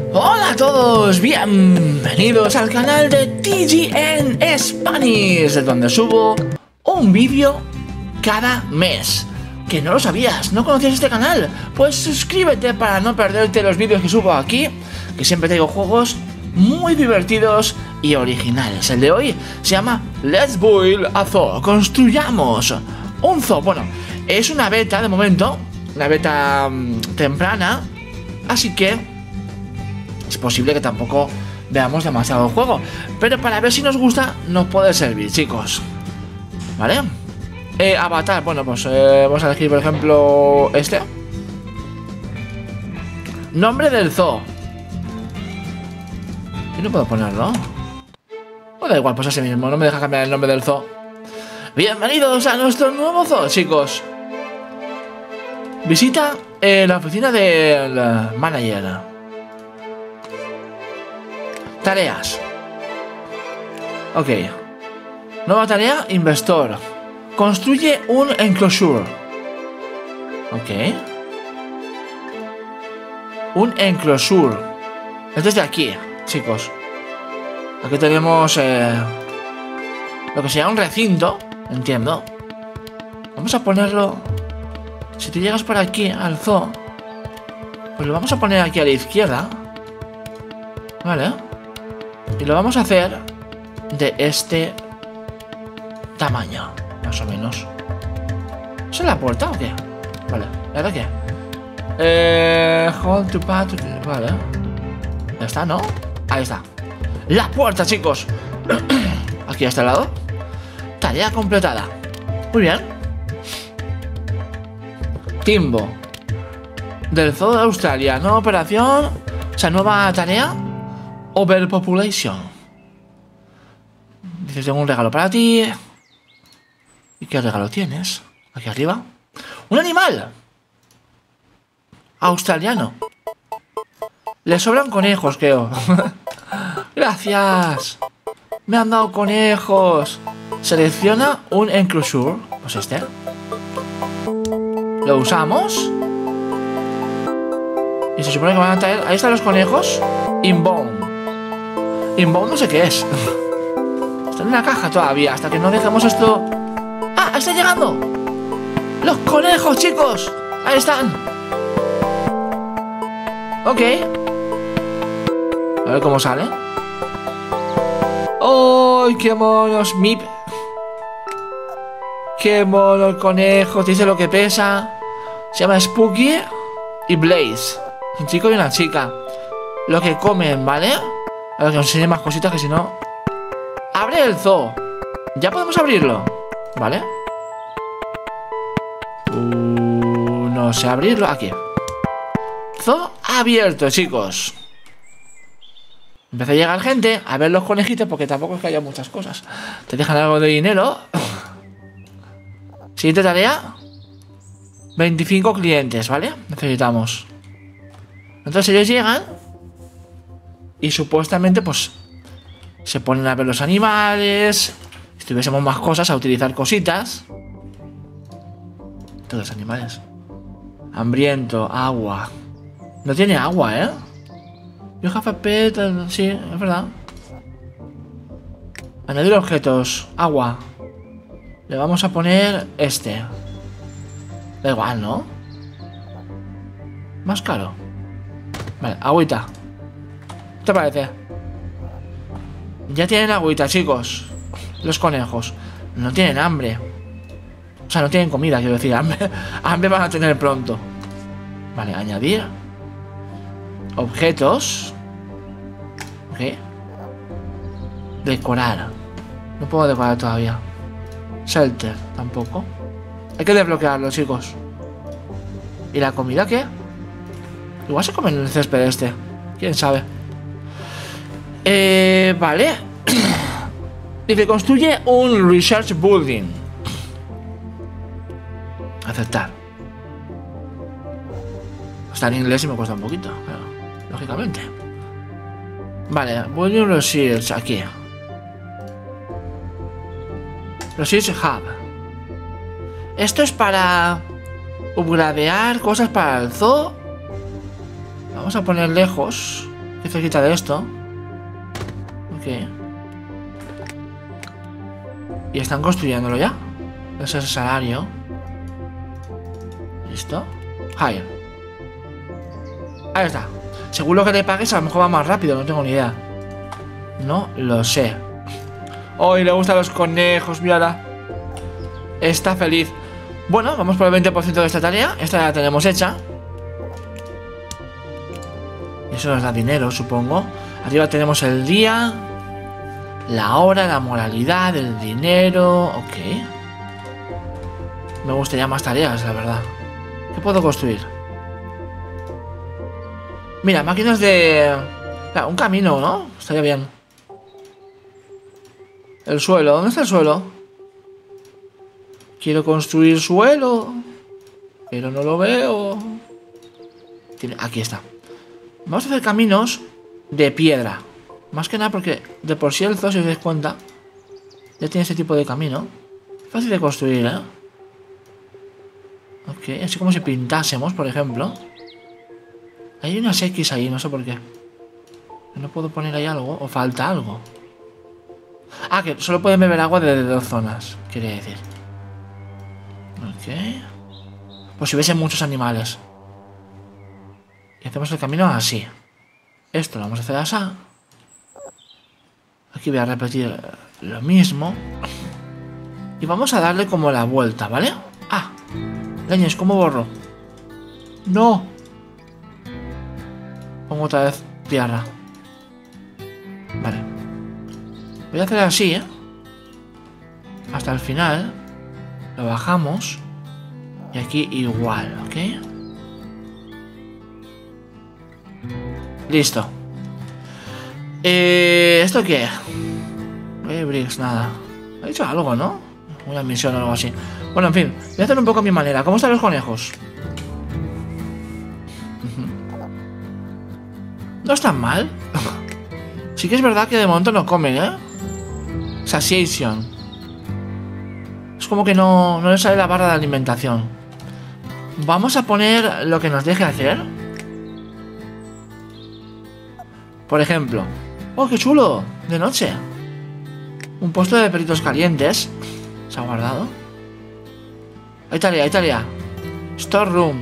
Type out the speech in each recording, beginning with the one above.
Hola a todos, bienvenidos al canal de TGN Spanish, donde subo un vídeo cada mes. ¿Que no lo sabías? ¿No conocías este canal? Pues suscríbete para no perderte los vídeos que subo aquí, que siempre traigo juegos muy divertidos y originales. El de hoy se llama Let's Build a Zoo. Construyamos un zoo. Bueno, es una beta de momento, una beta temprana, así que es posible que tampoco veamos demasiado juego, pero para ver si nos gusta nos puede servir, chicos. ¿Vale? Avatar, bueno, pues vamos a elegir, por ejemplo, este. Nombre del zoo. Yo no puedo ponerlo. Pues da igual, pues ese mismo, no me deja cambiar el nombre del zoo. Bienvenidos a nuestro nuevo zoo, chicos. Visita la oficina del manager. Tareas. Ok. Nueva tarea, Investor. Construye un enclosure. Ok. Un enclosure. Es desde aquí, chicos. Aquí tenemos lo que sería un recinto. Entiendo. Vamos a ponerlo. Si tú llegas por aquí al zoo, pues lo vamos a poner aquí a la izquierda. Vale. Y lo vamos a hacer de este tamaño, más o menos. ¿Esa es la puerta o qué? Vale, ¿y ahora qué? Hold to path. Vale. Ya está, ¿no? Ahí está. La puerta, chicos. Aquí a este lado. Tarea completada. Muy bien. Timbo. Del zoo de Australia. Nueva operación. O sea, nueva tarea. Overpopulation. Dices, tengo un regalo para ti. ¿Y qué regalo tienes? Aquí arriba. ¡Un animal! Australiano. Le sobran conejos, creo. Gracias. Me han dado conejos. Selecciona un enclosure. Pues este. Lo usamos. Y se supone que van a traer. Ahí están los conejos. Inbound. Inbound no sé qué es. Está en una caja todavía. Hasta que no dejemos esto. ¡Ah! ¡Está llegando! ¡Los conejos, chicos! Ahí están. Ok. A ver cómo sale. ¡Ay, qué monos! Mip. ¡Qué mono el conejo! Te dice lo que pesa. Se llama Spooky y Blaze. Un chico y una chica. Lo que comen, ¿vale? A ver que nos enseñe más cositas, que si no... ¡Abre el zoo! Ya podemos abrirlo. ¿Vale? No sé abrirlo. Aquí. Zoo abierto, chicos. Empieza a llegar gente a ver los conejitos, porque tampoco es que haya muchas cosas. Te dejan algo de dinero. Siguiente tarea. 25 clientes, ¿vale? Necesitamos. Entonces ellos llegan y supuestamente pues se ponen a ver los animales. Si tuviésemos más cosas, a utilizar cositas. Todos los animales. Hambriento, agua. No tiene agua, ¿eh? You have a pet. Sí, es verdad. Añadir objetos. Agua. Le vamos a poner este. Da igual, ¿no? Más caro. Vale, agüita. ¿Qué te parece? Ya tienen agüita, chicos. Los conejos. No tienen hambre. O sea, no tienen comida, quiero decir. Hambre van a tener pronto. Vale, añadir objetos. Ok. Decorar. No puedo decorar todavía. Shelter, tampoco. Hay que desbloquearlo, chicos. ¿Y la comida qué? Igual se comen el césped este. ¿Quién sabe? Vale. Dice, construye un research building. Aceptar. Está en inglés y me cuesta un poquito, pero, lógicamente. Vale, building research aquí. Research hub. Esto es para upgradear cosas para el zoo. Vamos a poner lejos. Qué cerquita de esto. Ok. Y están construyéndolo ya. Ese es el salario. ¿Listo? Hire. Ahí está. Según lo que te pagues, a lo mejor va más rápido. No tengo ni idea. No lo sé. Hoy le gustan los conejos, mírala. Está feliz. Bueno, vamos por el 20% de esta tarea. Esta ya la tenemos hecha. Eso nos da dinero, supongo. Arriba tenemos el día, la hora, la moralidad, el dinero. Ok. Me gustaría más tareas, la verdad. ¿Qué puedo construir? Mira, máquinas de... un camino, ¿no? Estaría bien. El suelo. ¿Dónde está el suelo? Quiero construir suelo, pero no lo veo. Aquí está. Vamos a hacer caminos de piedra. Más que nada porque de por sí el zoo, si os dais cuenta, ya tiene este tipo de camino. Fácil de construir, ¿eh? Ok, así como si pintásemos, por ejemplo. Hay unas X ahí, no sé por qué. ¿No puedo poner ahí algo? ¿O falta algo? Ah, que solo pueden beber agua de 2 zonas, quiere decir. Ok. Pues si hubiesen muchos animales. Y hacemos el camino así. Esto lo vamos a hacer así. Aquí voy a repetir lo mismo. Y vamos a darle como la vuelta, ¿vale? Ah, leñes, ¿cómo borro? No. Pongo otra vez tierra. Vale. Voy a hacer así, ¿eh? Hasta el final. Lo bajamos. Y aquí igual, ¿ok? Listo. ¿Esto qué? Bricks, nada. Ha dicho algo, ¿no? Una misión o algo así. Bueno, en fin. Voy a hacer un poco a mi manera. ¿Cómo están los conejos? No están mal. Sí que es verdad que de momento no comen, ¿eh? Satiation. Es como que no les sale la barra de alimentación. Vamos a poner lo que nos deje hacer. Por ejemplo. ¡Oh, qué chulo! De noche. Un puesto de perritos calientes. Se ha guardado. Ahí estaría. Storeroom.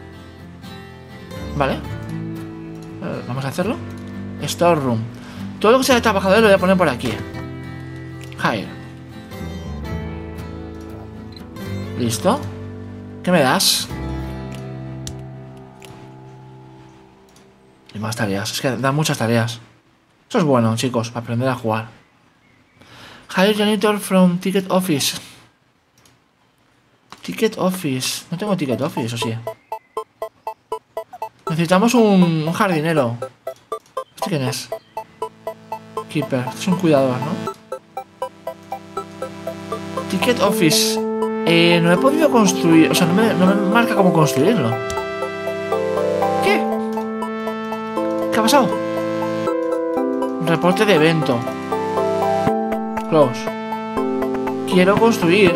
Vale. Vamos a hacerlo. Storeroom. Todo lo que sea de trabajadores lo voy a poner por aquí. Hire. ¿Listo? ¿Qué me das? Y más tareas. Es que dan muchas tareas. Eso es bueno, chicos, para aprender a jugar. Hire janitor from ticket office. Ticket office. No tengo ticket office, ¿o sí? Necesitamos un jardinero. ¿Este quién es? Keeper. Este es un cuidador, ¿no? Ticket office. No he podido construir. O sea, no me marca cómo construirlo. ¿Qué? ¿Qué ha pasado? Reporte de evento. Close. Quiero construir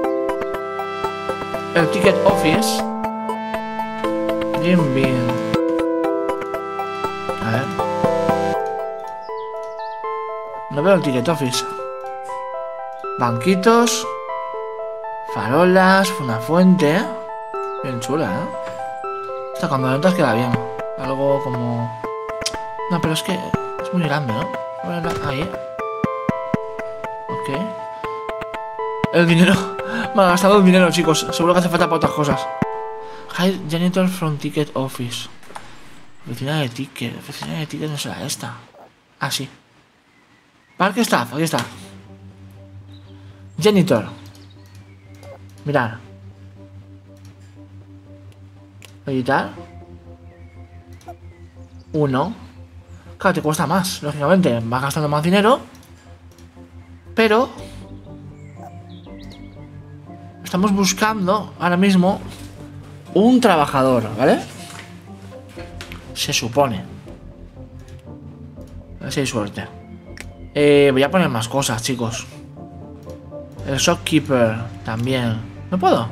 el ticket office. Bien, bien. A ver. No veo el ticket office. Banquitos. Farolas. Una fuente. Bien chula, ¿eh? Esta cuando entras queda bien. Algo como... No, pero es que es muy grande, ¿no? Ahí. Ok. El dinero. Me ha gastado el dinero, chicos. Seguro que hace falta para otras cosas. Hire janitor from ticket office. Oficina de ticket. Oficina de ticket no será esta. Ah, sí. Park staff, aquí está. Janitor. Mirad. Editar. 1. Claro, te cuesta más, lógicamente. Vas gastando más dinero. Pero estamos buscando ahora mismo un trabajador, ¿vale? Se supone. A ver si hay suerte. Voy a poner más cosas, chicos. El shopkeeper también. ¿No puedo?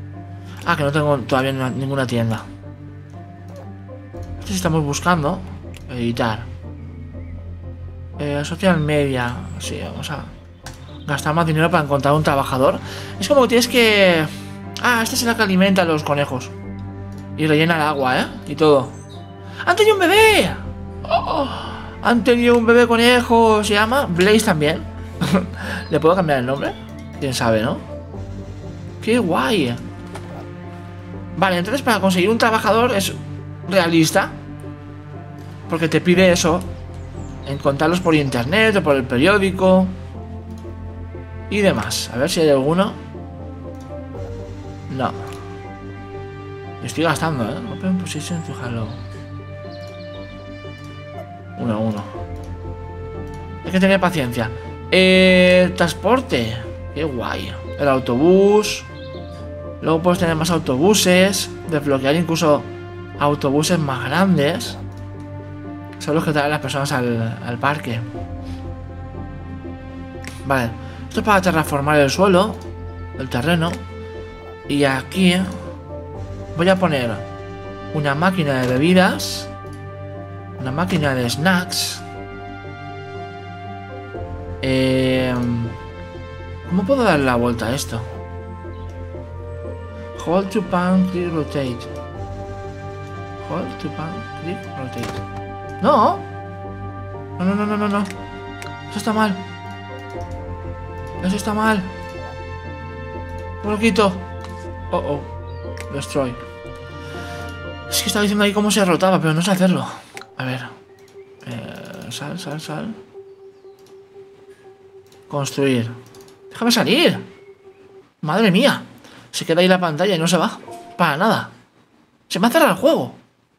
Ah, que no tengo todavía ninguna tienda. Este sí estamos buscando. Editar. Social media. Sí, vamos a gastar más dinero para encontrar un trabajador. Es como que tienes que... Ah, este es el que alimenta a los conejos. Y rellena el agua, y todo. ¡Han tenido un bebé! ¡Oh! Han tenido un bebé conejo. Se llama Blaze también. ¿Le puedo cambiar el nombre? Quién sabe, ¿no? ¡Qué guay! Vale, entonces para conseguir un trabajador es realista. Porque te pide eso. Encontrarlos por internet o por el periódico. Y demás. A ver si hay alguno. No. Estoy gastando, Open position to hello. 1 a 1. Hay que tener paciencia. Transporte. Qué guay. El autobús. Luego puedes tener más autobuses. Desbloquear incluso autobuses más grandes. Son los que traen las personas al parque. Vale. Esto es para terraformar el suelo. El terreno. Y aquí voy a poner una máquina de bebidas. Una máquina de snacks. ¿Cómo puedo dar la vuelta a esto? Hold to pan, click, rotate. Hold to pan, click, rotate. ¡No! No. Eso está mal. Eso está mal. ¿Cómo lo quito? Oh. Destroy. Es que estaba diciendo ahí cómo se rotaba, pero no sé hacerlo. A ver. Sal. Construir. ¡Déjame salir! ¡Madre mía! Se queda ahí la pantalla y no se va. Para nada. Se me ha cerrado el juego.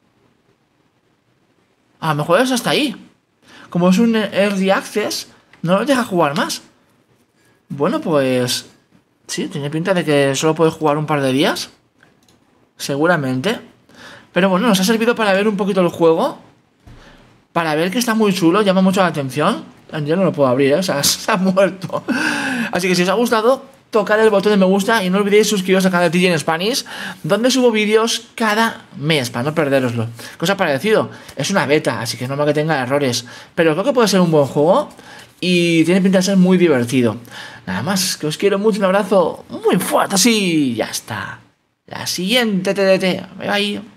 A lo mejor es hasta ahí. Como es un Early Access, no nos deja jugar más. Bueno, pues... Sí, tiene pinta de que solo puedes jugar un par de días. Seguramente. Pero bueno, nos ha servido para ver un poquito el juego. Para ver que está muy chulo, llama mucho la atención. Ya no lo puedo abrir, o sea, se ha muerto. Así que si os ha gustado, tocad el botón de me gusta y no olvidéis suscribiros al canal de TG en Spanish, donde subo vídeos cada mes, para no perderoslo. ¿Qué os ha parecido? Es una beta, así que es normal que tenga errores, pero creo que puede ser un buen juego y tiene pinta de ser muy divertido. Nada más, que os quiero mucho, un abrazo muy fuerte, así, ya está. La siguiente TDT, bye bye.